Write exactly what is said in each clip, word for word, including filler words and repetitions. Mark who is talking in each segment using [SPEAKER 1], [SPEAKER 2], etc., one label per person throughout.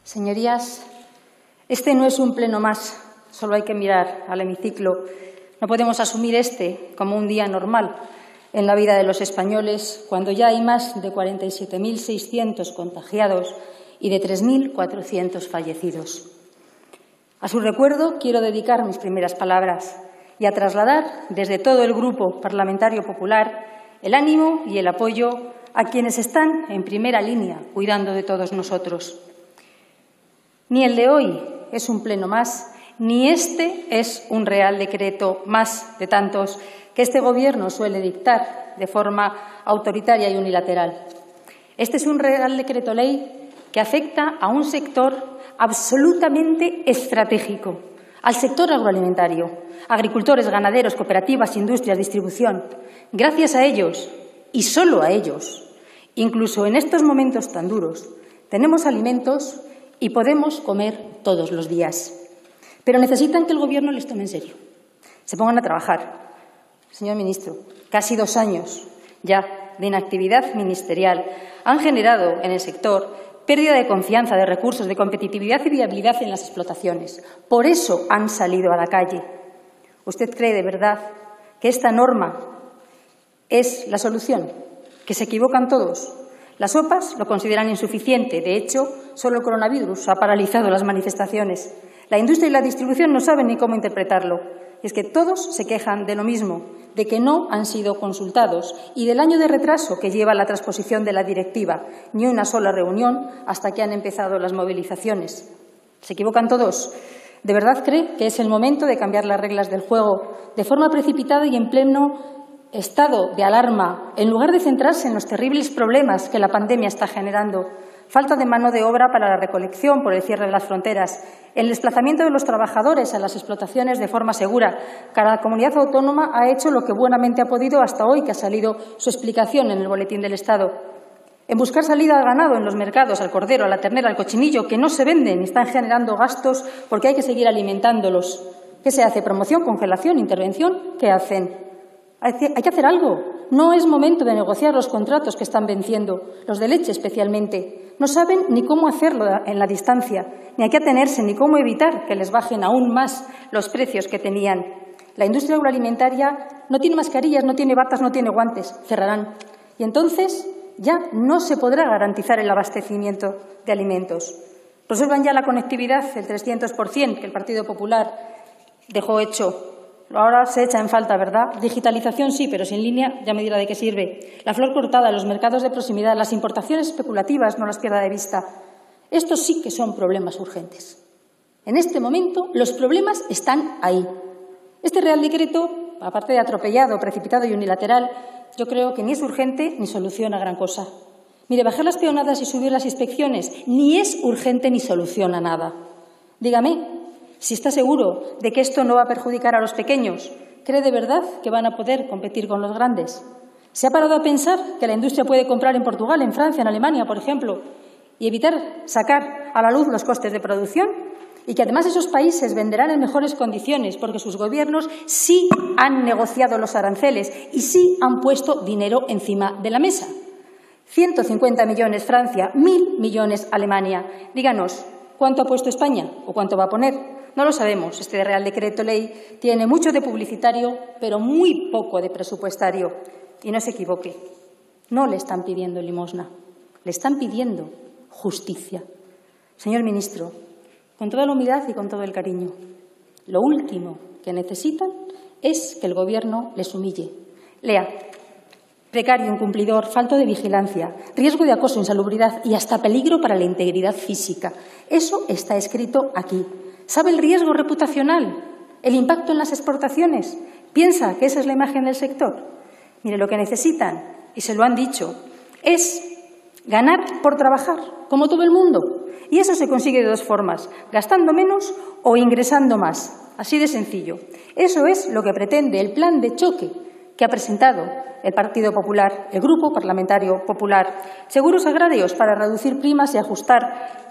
[SPEAKER 1] Señorías, este no es un pleno más, solo hay que mirar al hemiciclo. No podemos asumir este como un día normal en la vida de los españoles cuando ya hay más de cuarenta y siete mil seiscientos contagiados y de tres mil cuatrocientos fallecidos. A su recuerdo quiero dedicar mis primeras palabras y a trasladar desde todo el Grupo Parlamentario Popular el ánimo y el apoyo a quienes están en primera línea cuidando de todos nosotros. Ni el de hoy es un pleno más, ni este es un Real Decreto más de tantos que este Gobierno suele dictar de forma autoritaria y unilateral. Este es un Real Decreto Ley que afecta a un sector absolutamente estratégico, al sector agroalimentario, agricultores, ganaderos, cooperativas, industrias, distribución. Gracias a ellos, y solo a ellos, incluso en estos momentos tan duros, tenemos alimentos y podemos comer todos los días. Pero necesitan que el Gobierno les tome en serio, se pongan a trabajar. Señor ministro, casi dos años ya de inactividad ministerial han generado en el sector pérdida de confianza, de recursos, de competitividad y viabilidad en las explotaciones. Por eso han salido a la calle. ¿Usted cree de verdad que esta norma es la solución? ¿Que se equivocan todos? Las O P As lo consideran insuficiente. De hecho, solo el coronavirus ha paralizado las manifestaciones. La industria y la distribución no saben ni cómo interpretarlo. Y es que todos se quejan de lo mismo, de que no han sido consultados y del año de retraso que lleva la transposición de la directiva. Ni una sola reunión hasta que han empezado las movilizaciones. ¿Se equivocan todos? ¿De verdad cree que es el momento de cambiar las reglas del juego de forma precipitada y en pleno estado de alarma, en lugar de centrarse en los terribles problemas que la pandemia está generando? Falta de mano de obra para la recolección por el cierre de las fronteras, el desplazamiento de los trabajadores a las explotaciones de forma segura. Cada comunidad autónoma ha hecho lo que buenamente ha podido hasta hoy, que ha salido su explicación en el Boletín del Estado. En buscar salida al ganado en los mercados, al cordero, a la ternera, al cochinillo, que no se venden y están generando gastos porque hay que seguir alimentándolos. ¿Qué se hace? ¿Promoción, congelación, intervención? ¿Qué hacen? Hay que hacer algo. No es momento de negociar los contratos que están venciendo, los de leche especialmente. No saben ni cómo hacerlo en la distancia, ni a qué atenerse, ni cómo evitar que les bajen aún más los precios que tenían. La industria agroalimentaria no tiene mascarillas, no tiene batas, no tiene guantes. Cerrarán. Y entonces ya no se podrá garantizar el abastecimiento de alimentos. Resuelvan ya la conectividad, el trescientos por ciento que el Partido Popular dejó hecho. Ahora se echa en falta, ¿verdad? Digitalización sí, pero sin línea ya me dirá de qué sirve. La flor cortada, los mercados de proximidad, las importaciones especulativas, no las pierda de vista. Estos sí que son problemas urgentes. En este momento los problemas están ahí. Este Real Decreto, aparte de atropellado, precipitado y unilateral, yo creo que ni es urgente ni soluciona gran cosa. Mire, bajar las peonadas y subir las inspecciones ni es urgente ni soluciona nada. Dígame, si está seguro de que esto no va a perjudicar a los pequeños, ¿cree de verdad que van a poder competir con los grandes? ¿Se ha parado a pensar que la industria puede comprar en Portugal, en Francia, en Alemania, por ejemplo, y evitar sacar a la luz los costes de producción? Y que además esos países venderán en mejores condiciones porque sus gobiernos sí han negociado los aranceles y sí han puesto dinero encima de la mesa. ciento cincuenta millones Francia, mil millones Alemania. Díganos, ¿cuánto ha puesto España o cuánto va a poner? No lo sabemos. Este Real Decreto Ley tiene mucho de publicitario, pero muy poco de presupuestario. Y no se equivoque, no le están pidiendo limosna, le están pidiendo justicia. Señor ministro, con toda la humildad y con todo el cariño, lo último que necesitan es que el Gobierno les humille. Lea: precario, incumplidor, falto de vigilancia, riesgo de acoso, insalubridad y hasta peligro para la integridad física. Eso está escrito aquí. ¿Sabe el riesgo reputacional? ¿El impacto en las exportaciones? ¿Piensa que esa es la imagen del sector? Mire, lo que necesitan, y se lo han dicho, es ganar por trabajar, como todo el mundo. Y eso se consigue de dos formas, gastando menos o ingresando más. Así de sencillo. Eso es lo que pretende el plan de choque que ha presentado el Partido Popular, el Grupo Parlamentario Popular. Seguros agrarios para reducir primas y ajustar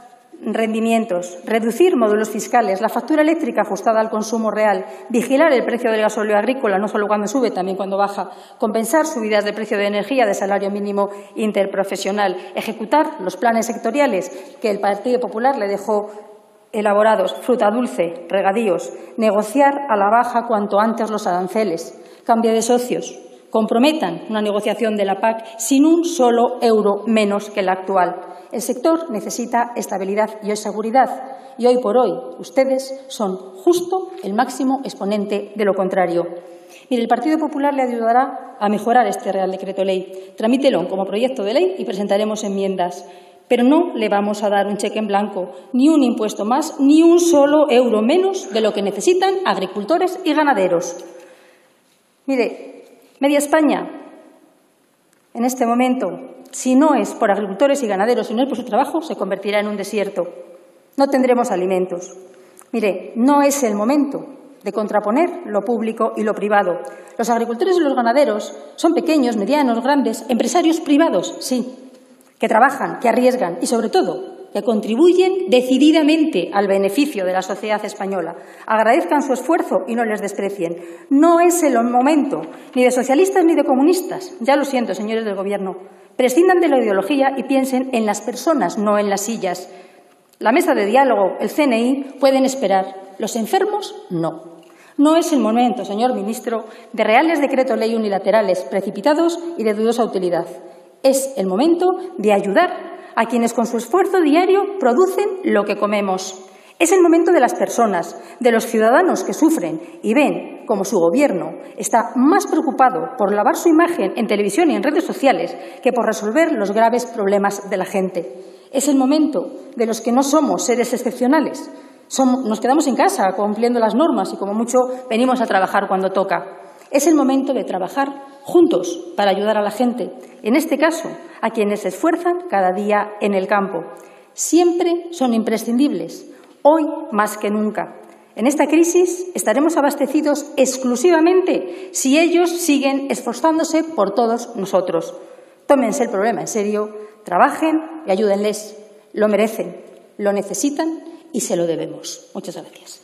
[SPEAKER 1] rendimientos, reducir módulos fiscales, la factura eléctrica ajustada al consumo real, vigilar el precio del gasóleo agrícola, no solo cuando sube, también cuando baja, compensar subidas de precio de energía, de salario mínimo interprofesional, ejecutar los planes sectoriales que el Partido Popular le dejó elaborados, fruta dulce, regadíos, negociar a la baja cuanto antes los aranceles, cambio de socios, comprometan una negociación de la P A C sin un solo euro menos que la actual. El sector necesita estabilidad y seguridad y hoy por hoy ustedes son justo el máximo exponente de lo contrario. Mire, el Partido Popular le ayudará a mejorar este Real Decreto Ley. Tramítelo como proyecto de ley y presentaremos enmiendas. Pero no le vamos a dar un cheque en blanco, ni un impuesto más, ni un solo euro menos de lo que necesitan agricultores y ganaderos. Mire, media España, en este momento, si no es por agricultores y ganaderos, si no es por su trabajo, se convertirá en un desierto. No tendremos alimentos. Mire, no es el momento de contraponer lo público y lo privado. Los agricultores y los ganaderos son pequeños, medianos, grandes, empresarios privados, sí, que trabajan, que arriesgan y, sobre todo, que contribuyen decididamente al beneficio de la sociedad española. Agradezcan su esfuerzo y no les desprecien. No es el momento ni de socialistas ni de comunistas. Ya lo siento, señores del Gobierno. Prescindan de la ideología y piensen en las personas, no en las sillas. La mesa de diálogo, el C N I, pueden esperar. Los enfermos, no. No es el momento, señor ministro, de reales decretos ley unilaterales, precipitados y de dudosa utilidad. Es el momento de ayudar a quienes con su esfuerzo diario producen lo que comemos. Es el momento de las personas, de los ciudadanos que sufren y ven cómo su Gobierno está más preocupado por lavar su imagen en televisión y en redes sociales que por resolver los graves problemas de la gente. Es el momento de los que no somos seres excepcionales. Somos, nos quedamos en casa cumpliendo las normas y, como mucho, venimos a trabajar cuando toca. Es el momento de trabajar juntos para ayudar a la gente, en este caso, a quienes se esfuerzan cada día en el campo. Siempre son imprescindibles, hoy más que nunca. En esta crisis estaremos abastecidos exclusivamente si ellos siguen esforzándose por todos nosotros. Tómense el problema en serio, trabajen y ayúdenles. Lo merecen, lo necesitan y se lo debemos. Muchas gracias.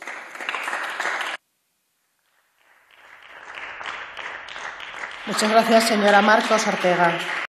[SPEAKER 2] Muchas gracias, señora Marcos Ortega.